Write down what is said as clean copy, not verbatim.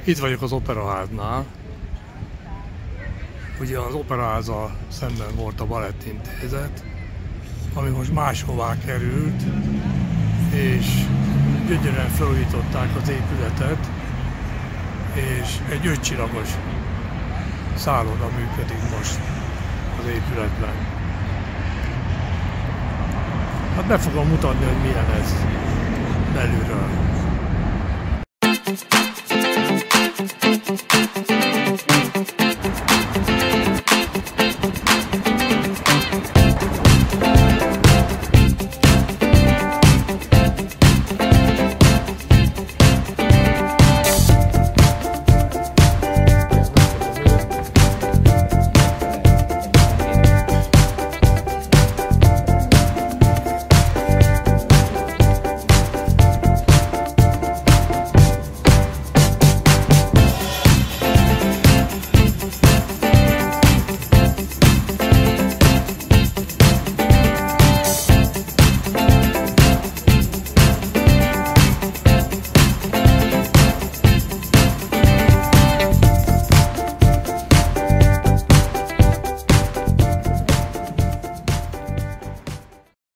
Itt vagyok az Operaháznál. Ugye az Operaházzal szemben volt a Balettintézet, ami most máshová került, és gyönyörűen felújították az épületet, és egy 5 csillagos szálloda működik most az épületben. Hát be fogom mutatni, hogy milyen ez belülről.